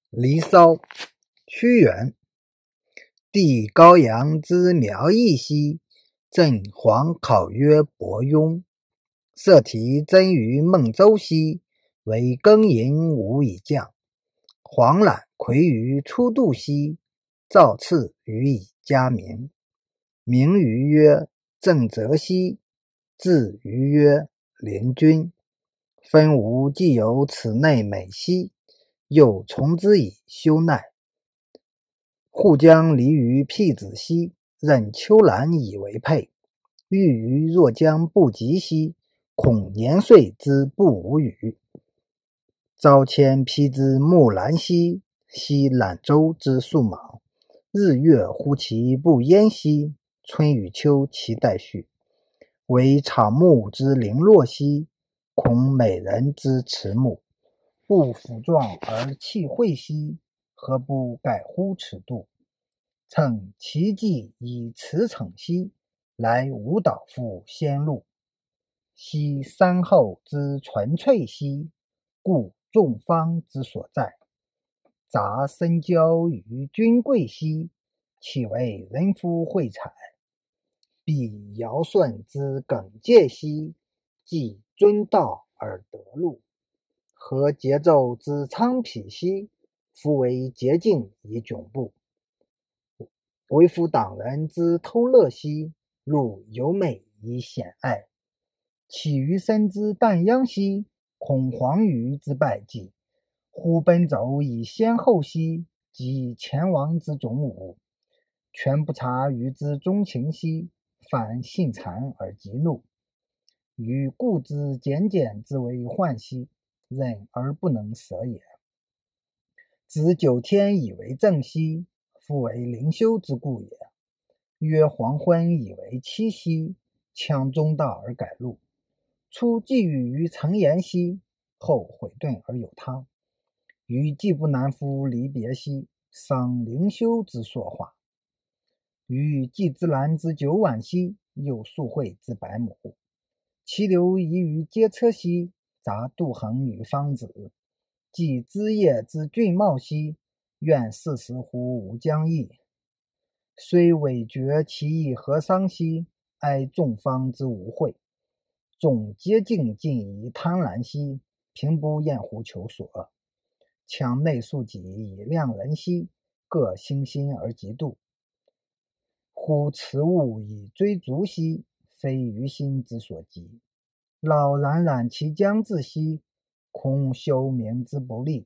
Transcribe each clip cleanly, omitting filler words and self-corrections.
离骚，屈原。帝高阳之苗裔兮，赠黄考曰伯庸。色题增于孟州兮，为庚寅吾以降。黄览魁于初度兮，造次予以嘉名。名于曰郑泽兮，字于曰灵均。分吾既有此内美兮，又从之以修奈。护将离于辟子兮，任秋兰以为佩。欲于若将不及兮，恐年岁之不吾与。朝迁披之木兰兮，兮览舟之素莽。日月乎其不淹兮，春与秋其代序。惟草木之零落兮，恐美人之迟暮。不辅壮而弃惠兮，何不改乎尺度？乘其迹以驰骋兮，来吾岛复先路。兮三后之纯粹兮，故众方之所在。杂深交于君贵兮，岂为人夫惠采？必尧舜之耿介兮，既尊道而得路。和桀纣之苍匹兮，夫为洁净以窘步。为夫党人之偷乐兮，路由美以显爱。起于身之旦央兮，恐黄鱼之败绩。忽奔走以先后兮，及前王之种武。全不察于之钟情兮，反性残而极怒。与故之简简之为患兮，忍而不能舍也。子九天以为正兮，夫为灵修之故也。曰黄昏以为期兮，羌中道而改路。初寄予于陈言兮，后悔顿而有他。于既不难夫离别兮，伤灵修之所化。于季之兰之九晚兮，又素会之百亩。其流遗于街车兮，杂杜衡于方子。既枝叶之俊茂兮，愿四时乎吾将矣。虽委决其意何伤兮，哀众方之无惠。众皆尽以贪婪兮，平不厌乎求索。强内庶己以量人兮，各欣欣而嫉妒。忽辞物以追逐兮，非于心之所及。老冉冉其将至兮，恐休眠之不利。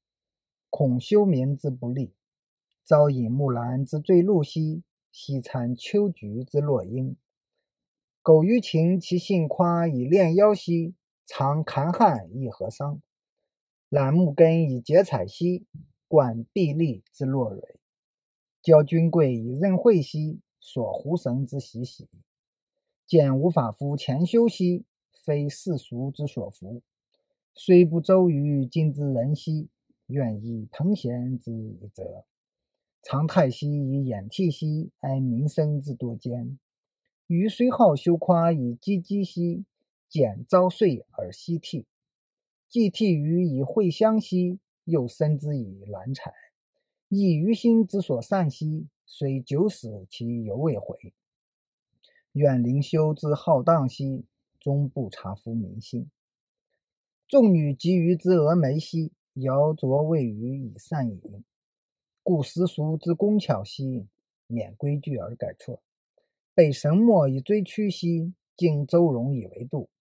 朝饮木兰之坠露兮，夕餐秋菊之落英。苟于情其性夸以恋妖兮，常坎汉亦何伤？览木根以结彩兮，观壁立之落蕊。教君贵以任惠兮，所狐神之喜喜。见无法夫前修兮，非世俗之所服。虽不周于今之人兮，愿以彭贤之以责。常态兮以掩涕兮，哀民生之多艰。余虽好修夸以积积兮，见朝岁而夕涕。既涕于以茴香兮，又生之以兰采。亦于心之所善兮，虽久死其犹未悔。愿灵修之浩荡兮，终不察夫民心。众女及于之蛾眉兮，摇酌未余以善饮。故时俗之工巧兮，免规矩而改错。被神墨以追趋兮，敬周容以为度。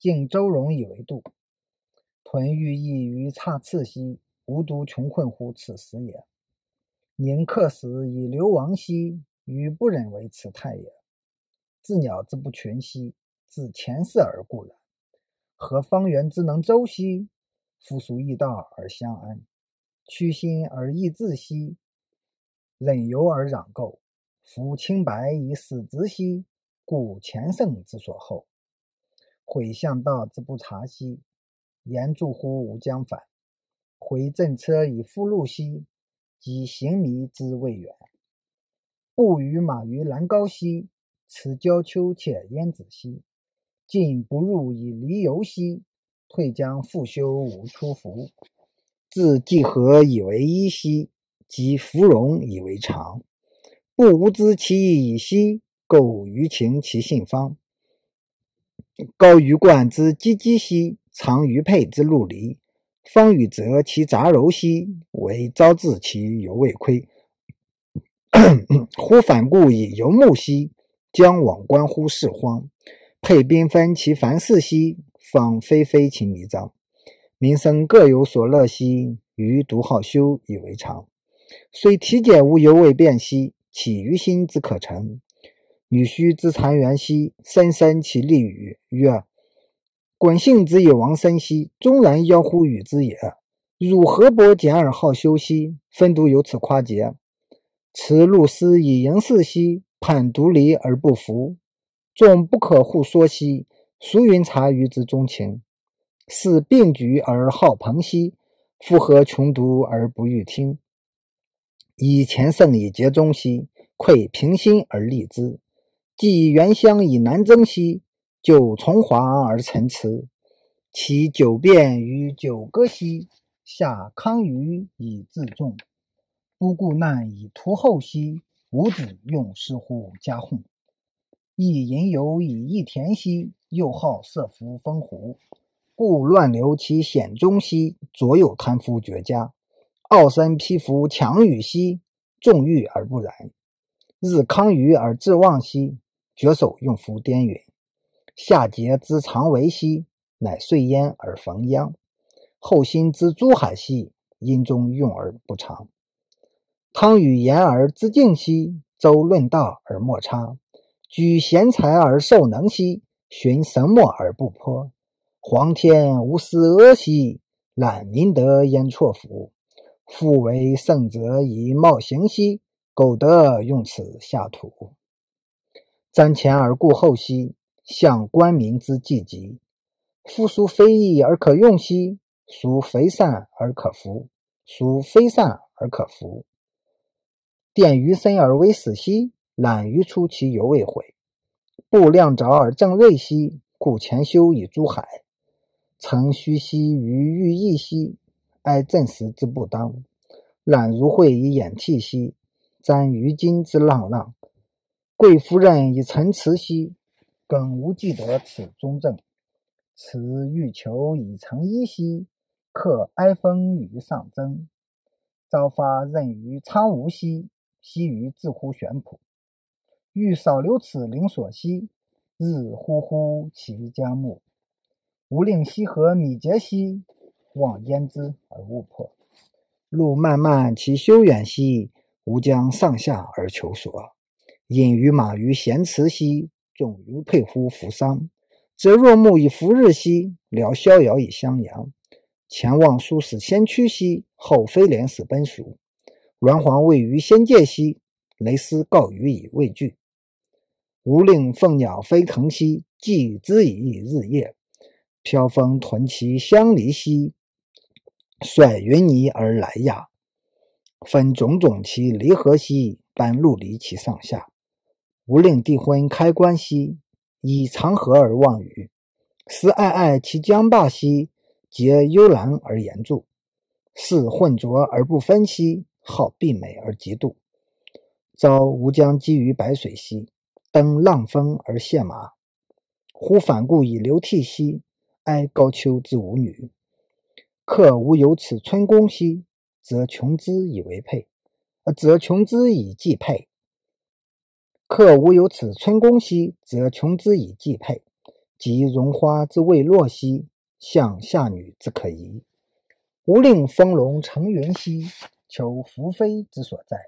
屯欲意于差次兮，无独穷困乎此时也。宁客死以流亡兮，余不忍为此态也。自鸟之不群兮，自前世而固然。何方圆之能周兮，夫属异道而相安。屈心而益志兮，忍由而攘垢。夫清白以死直兮，故前圣之所厚。悔向道之不察兮，言助乎吾将反。回正车以复路兮，及行迷之未远。步于马于兰高兮，持交丘且焉子兮。进不入以离游兮，退将复修无出服。 自既合以为一兮，即芙蓉以为常。不无知其意以兮，苟于情其性方。高于冠之唧唧兮，藏于佩之陆离。方与则其杂糅兮，为招致其犹未亏。忽反顾以游目兮，将往观乎是荒。配缤纷其凡事兮，方非非其迷章。民生各有所乐兮，余独好修以为常。虽体解无犹未变兮，起于心之可成。女须之残垣兮，深深其利语，曰：滚性之以亡身兮，终然邀乎与之也。汝何伯简而好修兮，分独有此夸节。持路思以迎事兮，判独离而不服。众不可互说兮，孰云察于之钟情？是并举而好朋兮，复合穷独而不欲听。以前圣以节中兮，愧平心而立之。既原乡以难争兮，就从华而陈词。其九辩于九歌兮，下康瑜以自重。不顾难以图后兮，吾子用师乎家讧。亦吟游以益田兮，又好设伏风狐。故乱流其险中兮，左右贪夫绝佳。傲身披服强羽兮，纵欲而不染。日康瑜而志旺兮，绝手用夫颠允。夏桀之常为兮，乃遂焉而逢鞅。后辛之珠海兮，因中用而不长。汤与言而知敬兮，周论道而莫差。举贤才而受能兮，循神墨而不颇。皇天无私阿兮，揽民德焉辍服。夫为圣者以冒行兮，苟得用此下土。瞻前而顾后兮，向官民之济急。夫孰非义而可用兮，孰非善而可服？孰非善而可服？奠于身而为死兮，懒于出其犹未悔。不量着而正锐兮，故前修以诛海。曾虚兮于欲意兮，哀正时之不当。懒如晦以掩涕兮，瞻于今之浪浪。贵夫人以陈词兮，耿无记得此中正。此欲求以成一兮，克哀风于上征。朝发任于苍梧兮，夕于自乎玄朴。欲少留此灵所兮，日忽忽其将暮。吾令西河米节兮，望焉之而勿迫。路漫漫其修远兮，吾将上下而求索。隐于马于咸池兮，纵于佩乎扶桑。则若木以伏日兮，聊逍遥以襄阳。前望苏使先驱兮，后飞廉使奔蜀。鸾凰位于仙界兮，雷师告余以畏惧。吾令凤鸟飞腾兮，寄之以日夜。飘风屯其相离兮，率云霓而来亚。分种种其离合兮，般陆离其上下。吾令帝昏开关兮，以长河而望雨。时爱爱其江霸兮，结幽兰而言著。是混浊而不分兮，好碧美而极度。朝吾将积于白水兮，登浪峰而谢马。忽反顾以流涕兮，哀高丘之无女。客无有此春宫兮，则穷之以为佩，则穷之以寄佩。客无有此春宫兮，则穷之以寄佩。及荣花之未落兮，向下女之可疑。吾令丰隆成云兮，求宓妃之所在。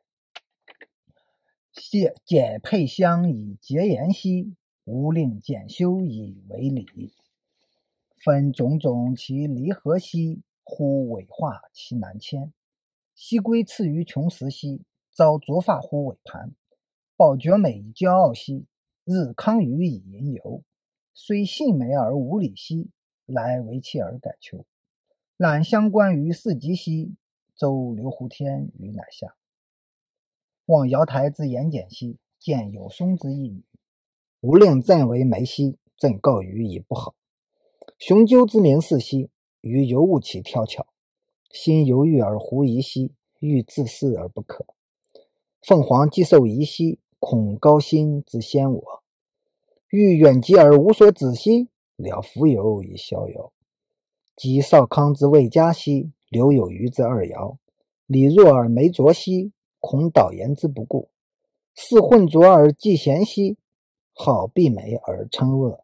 解佩香以结言兮，吾令简修以为礼。分种种其离合兮，忽尾化其难牵。西归次于穷时兮，遭卓发乎尾盘。宝觉美以骄傲兮，日康瑜以吟游。虽性美而无礼兮，来为妾而改求。览相关于四极兮，周流乎天于乃下。望瑶台之言简兮，见有松之一女。吾令朕为媒兮，朕告于以不好。雄鸠之名士兮，于尤务其挑巧。 心犹豫而狐疑兮，欲自恃而不可。凤凰既受疑兮，恐高兴之先我。欲远疾而无所止兮，了蜉蝣以逍遥。及少康之未嘉兮，留有余之二爻。礼弱而没拙兮，恐导言之不顾。事混浊而忌贤兮，好避美而称恶。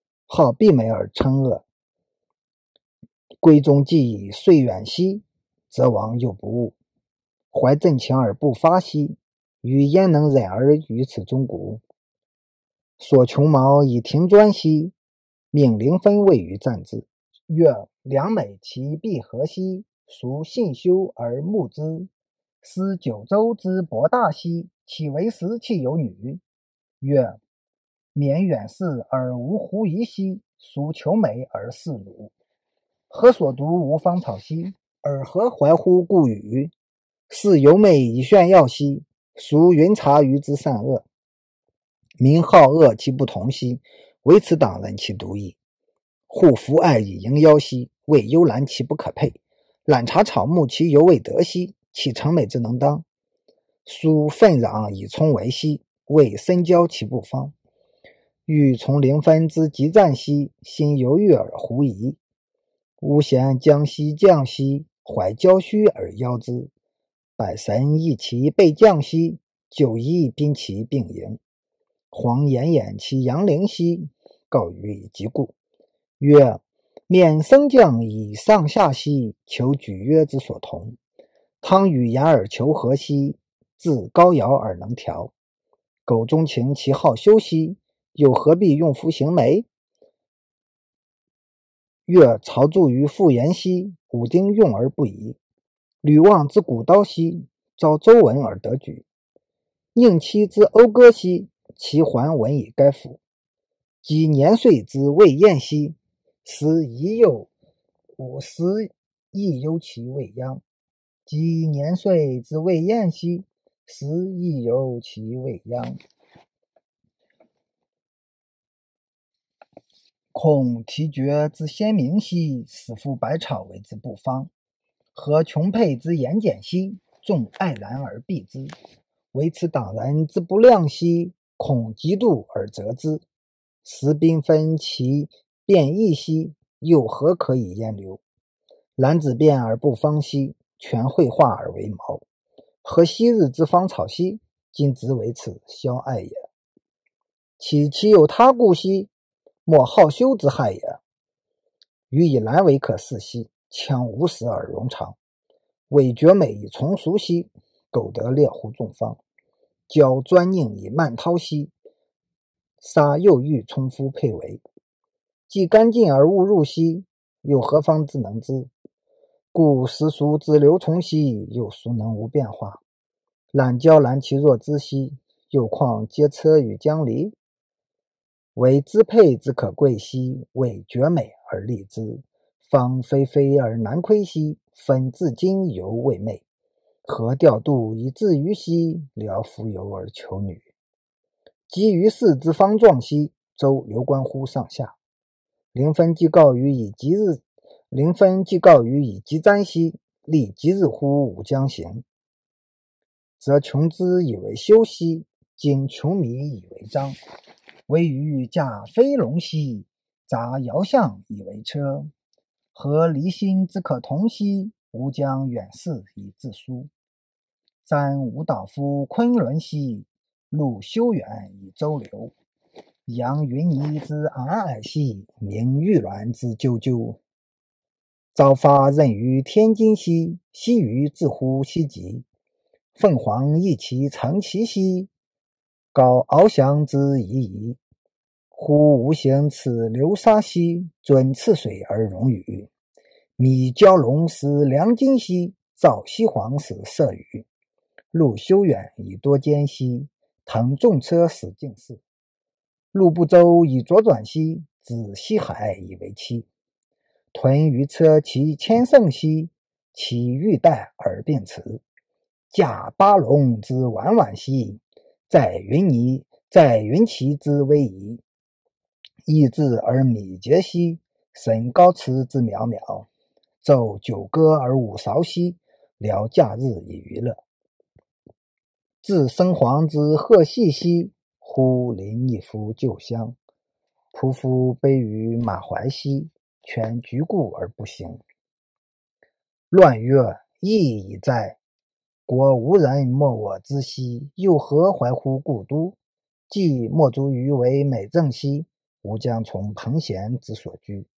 闺中既以遂远兮，则亡又不悟。怀正情而不发兮，予焉能忍而于此中谷？所穷毛以庭专兮，命灵分位于战之。曰：良美其必合兮，孰信修而慕之？思九州之博大兮，岂为时其有女？曰：免远视而无狐疑兮，孰求美而视鲁？何所独无芳草兮，尔何怀乎故语？是由美以炫耀兮，孰云察于之善恶？民好恶其不同兮，唯此党人其独异。护肤爱以迎妖兮，谓幽兰其不可配。览察草木其犹未得兮，岂成美之能当？殊愤攘以充为兮，谓深交其不芳。欲从灵分之极战兮，心犹豫而狐疑。吾贤将兮将兮，怀骄虚而邀之。百神异其备将兮，九夷宾其并迎。黄炎炎其阳陵兮，告于以疾故。曰：免升降以上下兮，求举约之所同。汤与雅而求和兮，自高尧而能调。苟钟情其好修兮，又何必用夫行媒？月曹著于复言兮，武丁用而不疑。吕望之古刀兮，遭周文而得举。宁戚之讴歌兮，其还闻以该服。及年岁之未晏兮，时亦忧其未央。及年岁之未晏兮，时亦忧其未央。恐提厥之先明兮，使夫百草为之不芳。何琼佩之言简兮，众爱然而避之。唯此党人之不量兮，恐嫉妒而责之。时缤纷其变异兮，又何可以焉留？兰子变而不芳兮，全绘画而为毛。何昔日之芳草兮，今之为此消爱也。其有他故兮，莫好修之害也。予以兰为可视兮，羌无实而容长。伪绝美以从俗兮，苟得猎乎众芳。教专佞以慢涛兮，杀又欲充夫配为。既干尽而勿入兮，又何方之能知？故时俗之流从兮，又孰能无变化？懒娇兰其若之兮，又况皆车与将离？为支配之可贵兮，为绝美而立之。方非非而难窥兮，分至今犹未昧。何调度以至于兮，聊蜉蝣而求女。及于世之方壮兮，周流关乎上下。灵分既告于以吉瞻兮，立吉日乎吾将行。则穷之以为修兮，今穷米以为章。惟余驾飞龙兮，杂遥象以为车。何离心之可同兮，吾将远视以自疏。瞻吾岛夫昆仑兮，陆修远以周流。扬云霓之皑皑兮，鸣玉鸾之啾啾。朝发任于天津兮，夕于至乎西极。凤凰翼其成其兮，高翱翔之夷夷。忽无形此流沙兮，准赤水而溶雨。米蛟龙使良金兮，赵西黄使射羽。陆修远以多艰兮，腾重车使进士。陆不周以左转兮，指西海以为期。屯于车其千乘兮，其欲带而并驰。驾八龙之婉婉兮，在云骑之威仪。意志而敏捷兮，神高驰之渺渺。 奏九歌而舞韶兮，聊假日以娱乐。自生黄之贺系兮，忽临一夫旧乡。仆夫悲于马怀兮，全局故而不行。乱曰：义已在，国无人莫我之兮，又何怀乎故都？既莫足于为美政兮，吾将从彭贤之所居。